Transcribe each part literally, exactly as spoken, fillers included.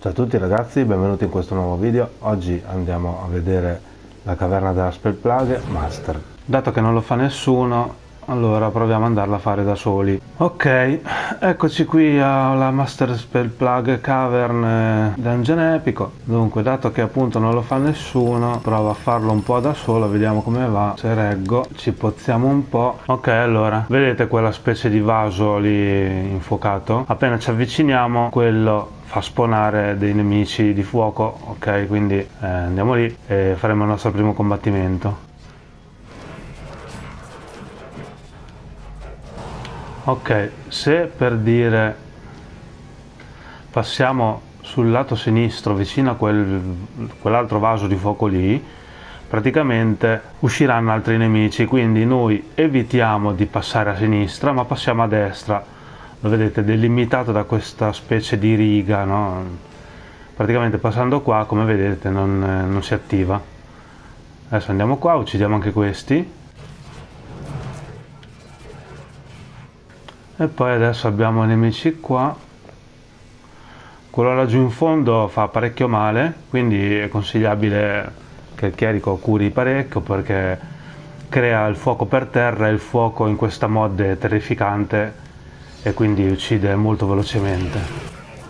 Ciao a tutti ragazzi, benvenuti in questo nuovo video. Oggi andiamo a vedere la caverna della Spell Plague Master. Dato che non lo fa nessuno, allora proviamo ad andarla a fare da soli. Ok, eccoci qui alla Master Spell Plague Cavern Dungeon Epico. Dunque, dato che appunto non lo fa nessuno, provo a farlo un po' da solo, vediamo come va. Se reggo, ci pozziamo un po'. Ok, allora, vedete quella specie di vaso lì infuocato? Appena ci avviciniamo, quello fa spawnare dei nemici di fuoco. Ok, quindi eh, andiamo lì e faremo il nostro primo combattimento. Ok, se per dire passiamo sul lato sinistro vicino a quel, quell'altro vaso di fuoco lì, praticamente usciranno altri nemici, quindi noi evitiamo di passare a sinistra ma passiamo a destra. Lo vedete delimitato da questa specie di riga, no? Praticamente passando qua, come vedete, non, non si attiva. Adesso andiamo qua, uccidiamo anche questi. E poi adesso abbiamo i nemici qua. Quello laggiù in fondo fa parecchio male, quindi è consigliabile che il chierico curi parecchio, perché crea il fuoco per terra e il fuoco in questa mod è terrificante e quindi uccide molto velocemente.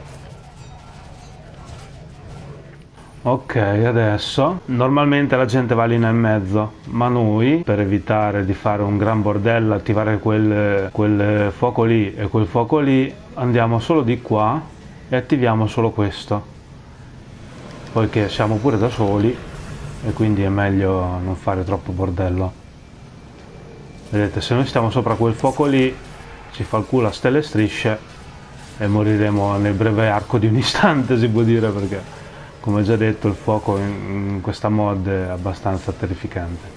Ok, adesso normalmente la gente va lì nel mezzo, ma noi, per evitare di fare un gran bordello, attivare quel, quel fuoco lì e quel fuoco lì, andiamo solo di qua e attiviamo solo questo, poiché siamo pure da soli e quindi è meglio non fare troppo bordello. Vedete, se noi stiamo sopra quel fuoco lì ci fa il culo a stelle e strisce e moriremo nel breve arco di un istante, si può dire, perché come già detto il fuoco in, in questa mod è abbastanza terrificante.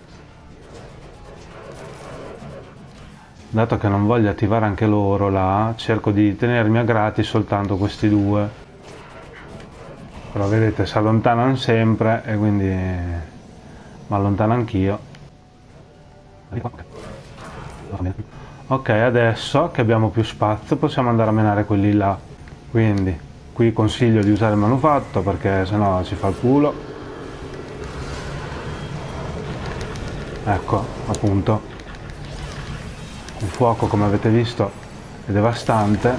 Dato che non voglio attivare anche loro là, cerco di tenermi a gratis soltanto questi due. Però vedete, si allontanano sempre e quindi mi allontano anch'io. Ok, adesso che abbiamo più spazio possiamo andare a menare quelli là. Quindi qui consiglio di usare il manufatto perché sennò ci fa il culo. Ecco, appunto, il fuoco, come avete visto, è devastante.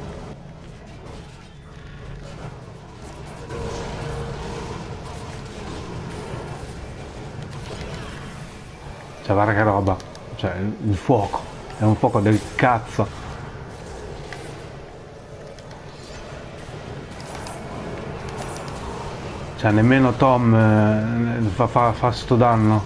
Cioè, guarda che roba, cioè il fuoco è un fuoco del cazzo. Cioè nemmeno Tom eh, fa, fa, fa sto danno.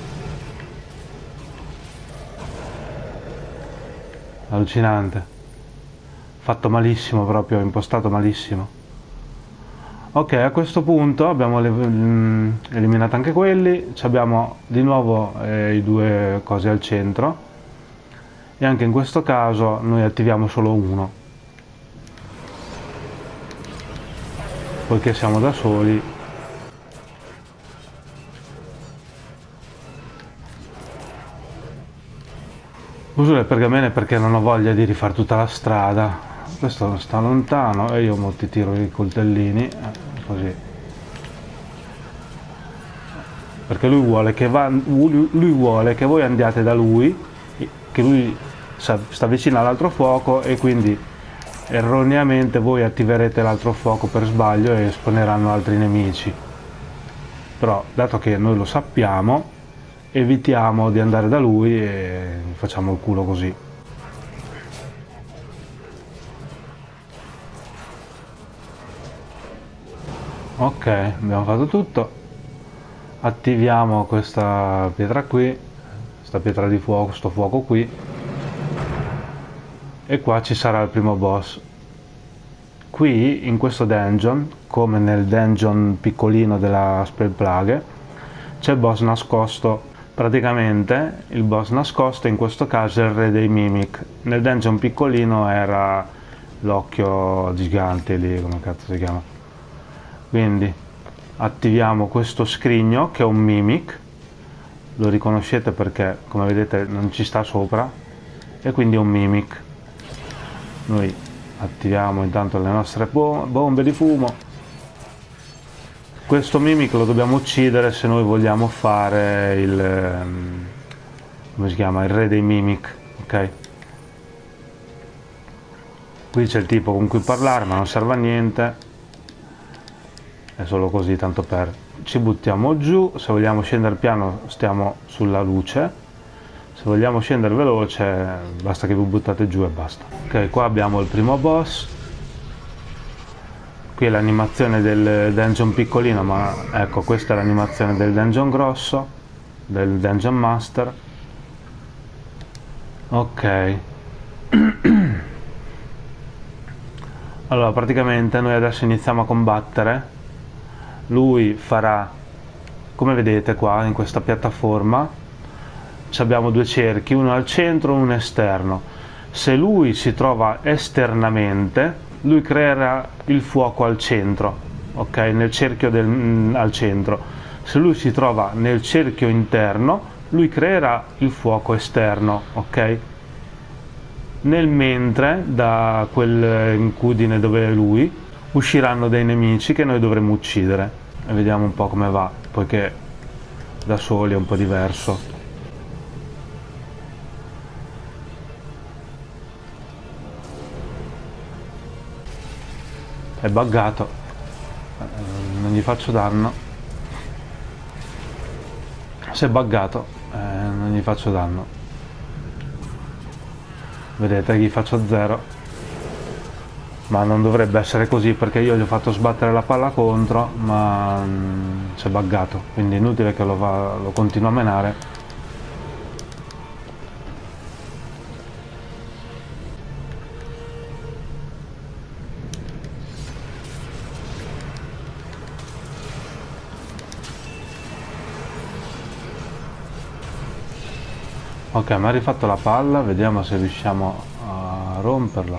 Allucinante. Fatto malissimo proprio, impostato malissimo. Ok, a questo punto abbiamo eliminato anche quelli. Abbiamo di nuovo eh, i due cose al centro. E anche in questo caso noi attiviamo solo uno. Poiché siamo da soli. Uso le pergamene perché non ho voglia di rifare tutta la strada. Questo sta lontano e io mo ti tiro i coltellini, eh, così. Perché lui vuole che va, lui vuole che voi andiate da lui, che lui sta vicino all'altro fuoco e quindi erroneamente voi attiverete l'altro fuoco per sbaglio e spawneranno altri nemici. Però dato che noi lo sappiamo, evitiamo di andare da lui e facciamo il culo così. Ok, abbiamo fatto tutto. Attiviamo questa pietra qui, questa pietra di fuoco, sto fuoco qui, e qua ci sarà il primo boss. Qui in questo dungeon, come nel dungeon piccolino della Spell Plague, c'è il boss nascosto. Praticamente il boss nascosto in questo caso è il re dei mimic. Nel dungeon piccolino era l'occhio gigante lì, come cazzo si chiama. Quindi attiviamo questo scrigno che è un mimic, lo riconoscete perché come vedete non ci sta sopra, e quindi è un mimic. Noi attiviamo intanto le nostre bombe di fumo questo Mimic lo dobbiamo uccidere se noi vogliamo fare il... come si chiama? Il re dei Mimic, ok? Qui c'è il tipo con cui parlare, ma non serve a niente. È solo così, tanto per... Ci buttiamo giù, se vogliamo scendere piano stiamo sulla luce, se vogliamo scendere veloce basta che vi buttate giù e basta. Ok, qua abbiamo il primo boss. Qui è l'animazione del dungeon piccolino, ma ecco, questa è l'animazione del dungeon grosso, del dungeon master. Ok. Allora, praticamente noi adesso iniziamo a combattere. Lui farà, come vedete qua in questa piattaforma, abbiamo due cerchi, uno al centro e uno esterno. Se lui si trova esternamente, lui creerà il fuoco al centro, ok? Nel cerchio del, mm, al centro. Se lui si trova nel cerchio interno, lui creerà il fuoco esterno, ok? Nel mentre, da quel incudine dove è lui, usciranno dei nemici che noi dovremo uccidere. E vediamo un po' come va, poiché da soli è un po' diverso. È buggato, non gli faccio danno. Se è buggato, eh, non gli faccio danno. Vedete, gli faccio zero, ma non dovrebbe essere così perché io gli ho fatto sbattere la palla contro, ma mm, si è buggato, quindi è inutile che lo, va, lo continua a menare. Ok, mi ha rifatto la palla, vediamo se riusciamo a romperla.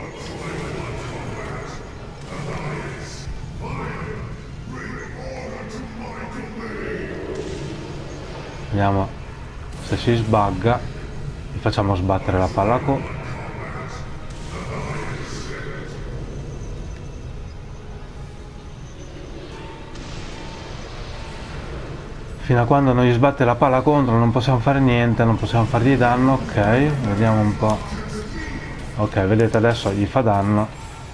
Vediamo se si sbagga, gli facciamo sbattere la palla con... Fino a quando non gli sbatte la palla contro non possiamo fare niente, non possiamo fargli danno. Ok, vediamo un po'. Ok, vedete adesso gli fa danno.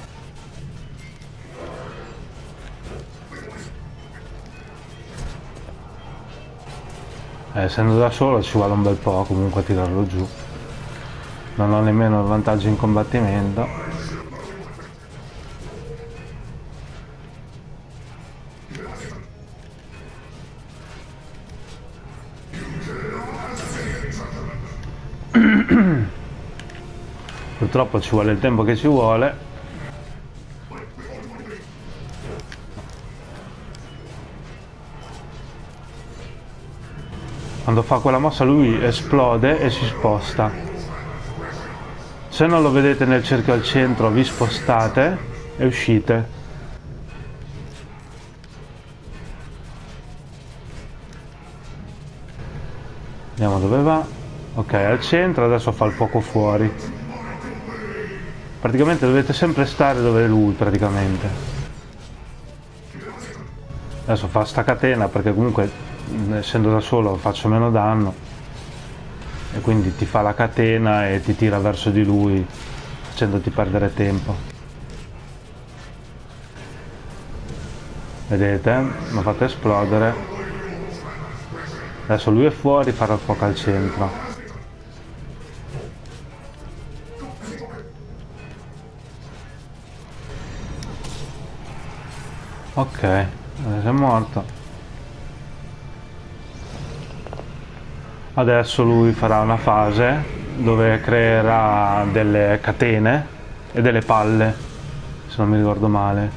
Eh, essendo da solo ci vuole un bel po' comunque a tirarlo giù. Non ho nemmeno il vantaggio in combattimento. Purtroppo ci vuole il tempo che ci vuole. Quando fa quella mossa lui esplode e si sposta. Se non lo vedete nel cerchio al centro vi spostate e uscite. Vediamo dove va. Ok, al centro, adesso fa il fuoco fuori. Praticamente dovete sempre stare dove è lui, praticamente. Adesso fa sta catena perché comunque essendo da solo faccio meno danno. E quindi ti fa la catena e ti tira verso di lui facendoti perdere tempo. Vedete? Mi ha fatto esplodere. Adesso lui è fuori, farà il fuoco al centro. Ok, adesso è morto. Adesso lui farà una fase dove creerà delle catene e delle palle, se non mi ricordo male.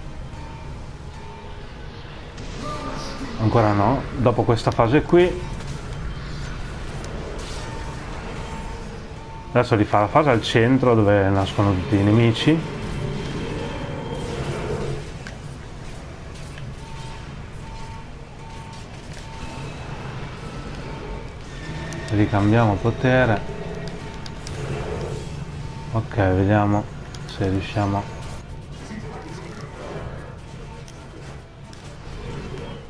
Ancora no. Dopo questa fase qui adesso rifà la fase al centro dove nascono tutti i nemici. Ricambiamo potere. Ok, vediamo se riusciamo.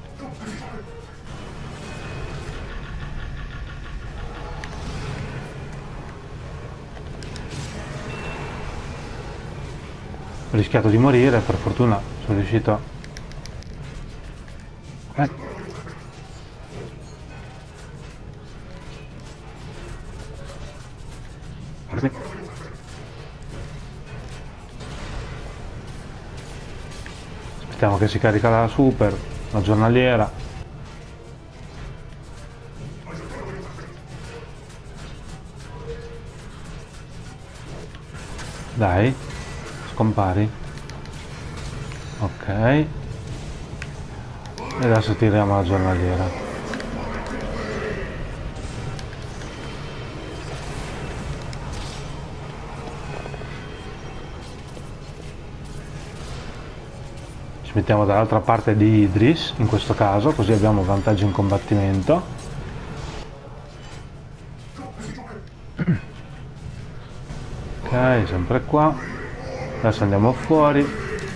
rischiato di morire, per fortuna sono riuscito. Eh. Aspettiamo che si carica la super, la giornaliera. Dai, scompari. Ok. E adesso tiriamo la giornaliera. Ci mettiamo dall'altra parte di Idris, in questo caso, così abbiamo vantaggio in combattimento. Ok, sempre qua. Adesso andiamo fuori.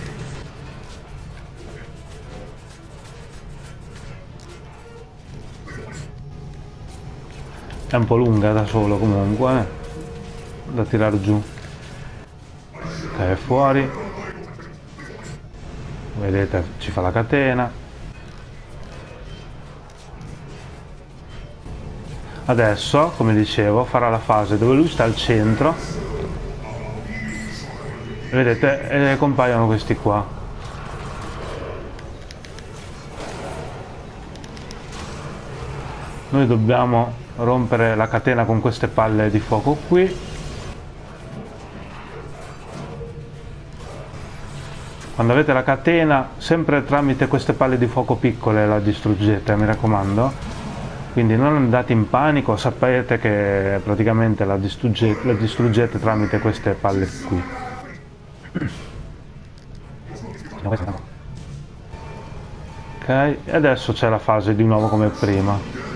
È un po' lunga da solo comunque, eh? Da tirare giù. Ok, è fuori. Vedete, ci fa la catena. Adesso, come dicevo, farà la fase dove lui sta al centro. Vedete, e compaiono questi qua. Noi dobbiamo rompere la catena con queste palle di fuoco qui. Quando avete la catena, sempre tramite queste palle di fuoco piccole la distruggete, mi raccomando. Quindi non andate in panico, sapete che praticamente la distruggete, la distruggete tramite queste palle qui. Ok, e adesso c'è la fase di nuovo come prima.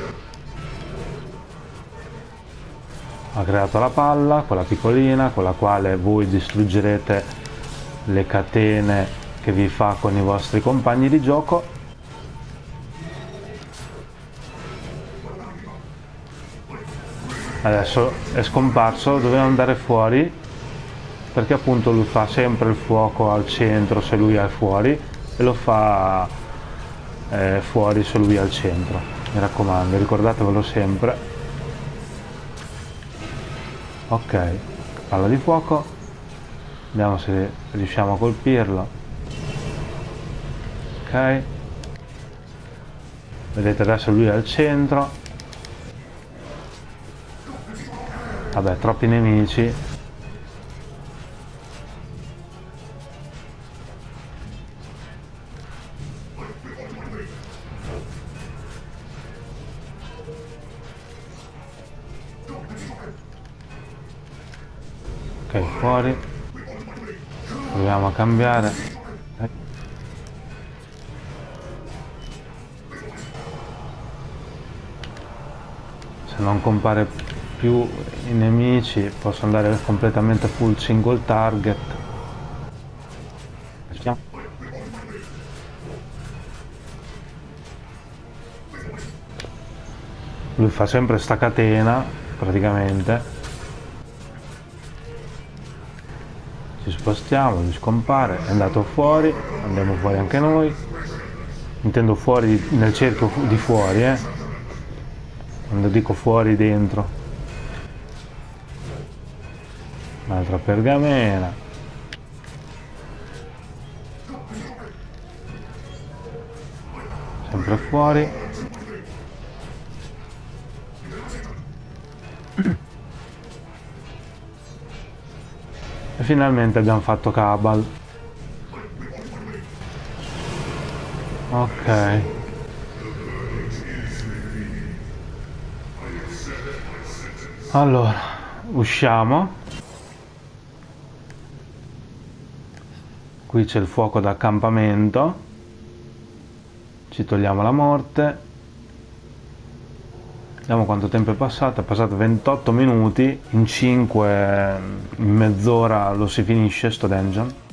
Ha creato la palla, quella piccolina, con la quale voi distruggerete le catene che vi fa con i vostri compagni di gioco. Adesso è scomparso, doveva andare fuori perché appunto lui fa sempre il fuoco al centro se lui è fuori e lo fa eh, fuori se lui è al centro, mi raccomando, ricordatevelo sempre. Ok, palla di fuoco, vediamo se riusciamo a colpirlo. Ok, vedete adesso lui è al centro. Vabbè, troppi nemici. Ok, fuori. Proviamo a cambiare. Se non compare più i nemici posso andare completamente full single target. Lui fa sempre sta catena praticamente. Ci spostiamo, lui scompare, è andato fuori, andiamo fuori anche noi. Intendo fuori nel cerchio di fuori, eh quando dico fuori, dentro. Un'altra pergamena. Sempre fuori. E finalmente abbiamo fatto Cabal. Ok. Allora, usciamo. Qui c'è il fuoco d'accampamento, ci togliamo la morte, vediamo quanto tempo è passato, è passato ventotto minuti, in cinque, in mezz'ora lo si finisce sto dungeon.